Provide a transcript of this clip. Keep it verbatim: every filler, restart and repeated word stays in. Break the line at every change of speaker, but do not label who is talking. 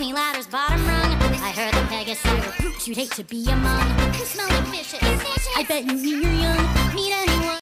Pony ladder's bottom rung. I heard the Pegasus were groups you'd hate to be among. You smell like fishes. fishes. I bet you you're young. Meet a